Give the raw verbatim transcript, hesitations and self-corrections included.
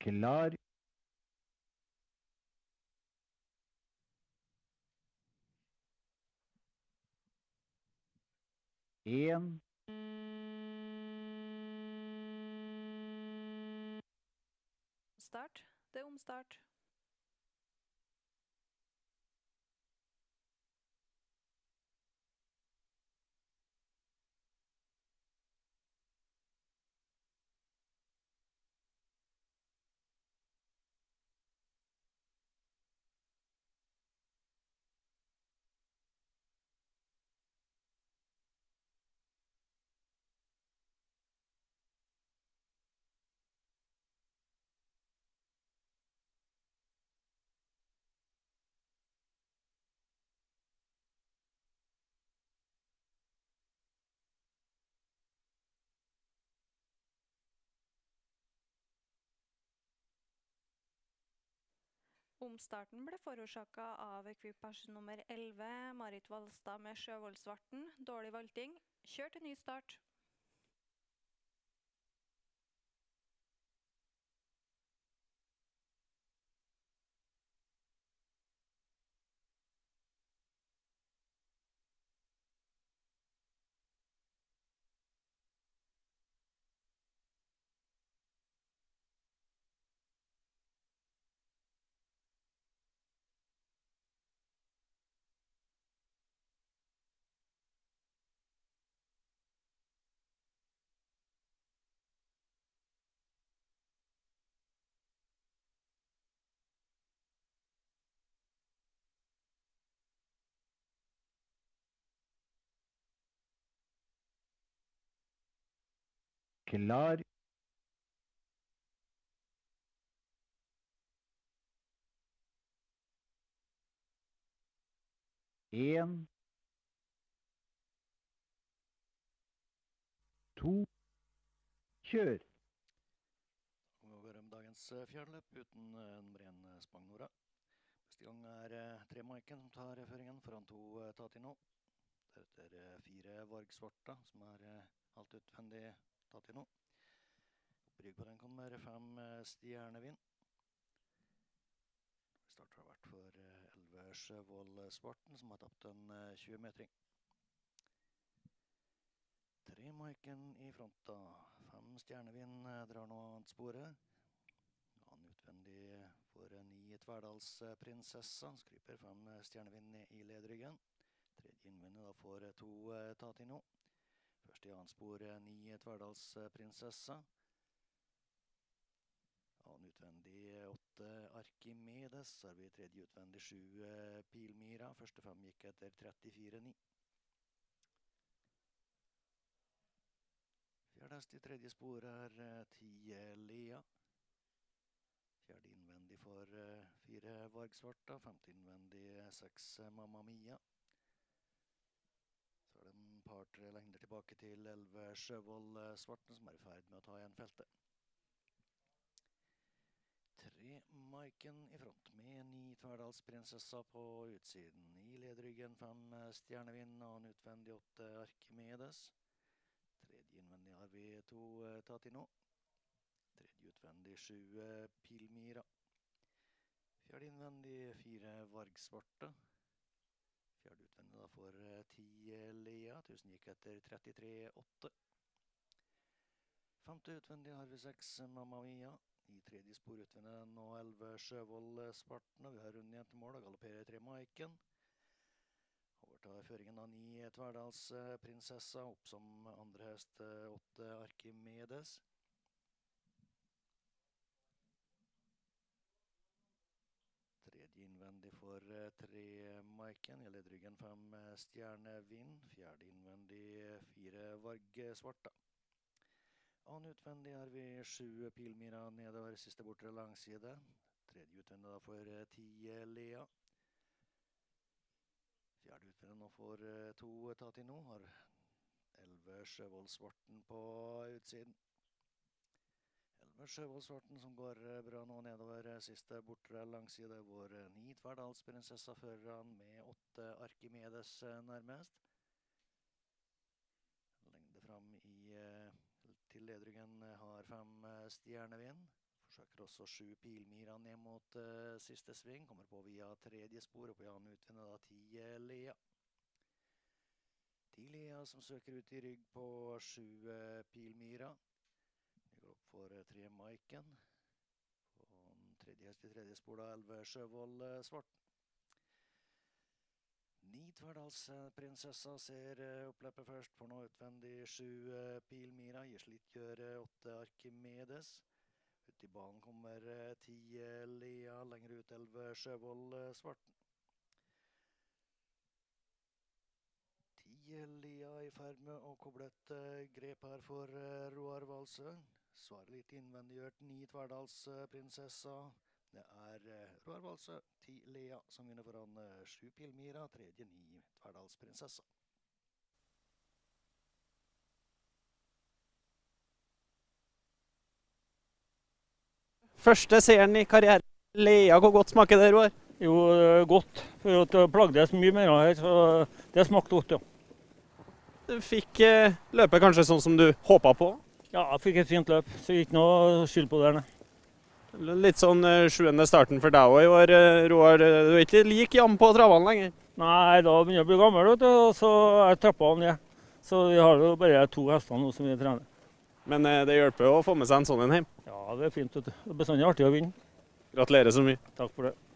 Klar. En. Start. Det er omstart. Omstarten ble forårsaket av ekvipasje nummer elleve, Marit Valstad med Sjøvollsvarten, dårlig valting. Kjør til ny start. Klar. En. To. Kjør. Vi går videre med dagens fjerdløp uten nummer én Spagnora. Neste gang er tre Maiken som tar føringen foran to Tatino. Deretter fire Varg Svarta som er alt utvendig Tatino. Opprygg på den kommer fem Stjernevind. Starter har vært for elleve Sjøvoll Svarten som har tapt en tjue metring. Tre Maiken i front da. Fem Stjernevind drar nå annet sporet. Han utvendig for ni Tverdals Prinsessa. Skryper fem Stjernevind i ledryggen. Tredje innvendig da får to Tatino. Først i annet spor ni Tverdals Prinsessa. Annen utvendig åtte Arkimedes. Så har vi tredje utvendig sju Pilmira. Første fem gikk etter trettifire ni. Fjerdest i tredje spor er ti Lea. Fjerde innvendig for fire Varg Svarta. Femte innvendig seks Mamma Mia. Så er det en par-tre lengder tilbake til elleve Sjøvoll Svarten som er i ferd med å ta igjen feltet. Tre Maiken i front med ni Tverdals Prinsessa på utsiden. I ledryggen fem Stjernevind og en utvendig åtte Arkimedes. Tredje innvendig har vi to Tatino. Tredje utvendig sju Pilmira. Fjerde innvendig fire Varg Svarta. Fjerde utvendig da for ti Lea. Tusen gikk etter trettitre åtte. Femte utvendig har vi seks Mamma Mia. I tredje spor utvendig nå elleve Sjøvoll Svarten. Vi har rundt igjen til mål og galopperer tre Maiken. Overtar føringen av ni Tverdals Prinsessa, opp som andre hest åtte Arkimedes. Tredje innvendig for tre Maiken, i ledryggen fem Stjernevind. Fjerde innvendig fire Varg Svarta. Annen utvendig har vi sju Pilmira nedover siste bortre langside. Tredje utvendig da for ti Lea. Fjerde utvendig nå for to Tatino, har elleve Sjøvoll Svarten på utsiden. elleve Sjøvoll Svarten som går bra nå nedover siste bortre langside, hvor ni Tverdals Prinsessa fører han med åtte Arkimedes nærmest. Lengde fram i, til ledryggen har fem Stjernevind. For Forsøker også sju Pilmira ned mot uh, siste sving. Kommer på via tredje spor, og på Jan utvinner da ti uh, Lea. ti Lea som søker ut i rygg på sju uh, Pilmira. Vi går opp for uh, tre Maiken. På tredje hest i tredje spor da elleve Sjøvold uh, Svarten. Ni Tverdals uh, prinsessa ser uh, oppløpet først for nå utvendig sju uh, Pilmira. Gir slitt gjør uh, åtte Arkimedes. Ut i banen kommer ti uh, Lea, lenger ut elleve Sjøvold uh, Svarten. ti Lea i ferd med å koble et uh, grep her for uh, Roar Valsø. Svarer litt innvendiggjørt ni Tverdals uh, prinsessa. Det er uh, Roar Valsø, ti Lea, som vinner foran uh, sju Pilmira, tredje ni Tverdals prinsessa. Første seieren i karrieren. Lea, hvor godt smaker det, Roar? Jo, godt. For det plagdes mye mer her, så det smakte godt, ja. Du fikk eh, løpe kanskje sånn som du håpet på? Ja, jeg fikk et fint løp, så ikke noe skyld på det, nei. Litt sånn eh, sjuende starten for deg også i år, eh, Roar. Du er ikke like jam på travene lenger? Nei, da begynner jeg å bli gammel, vet du, og så er jeg trappet av ned. Så vi har jo bare to hester nå som vi trener. Men eh, det hjelper å få med seg en sånn en hjem. Ja, det er fint, vet du. Det er bestandig artig å vinne. Gratulerer så mye. Takk for det.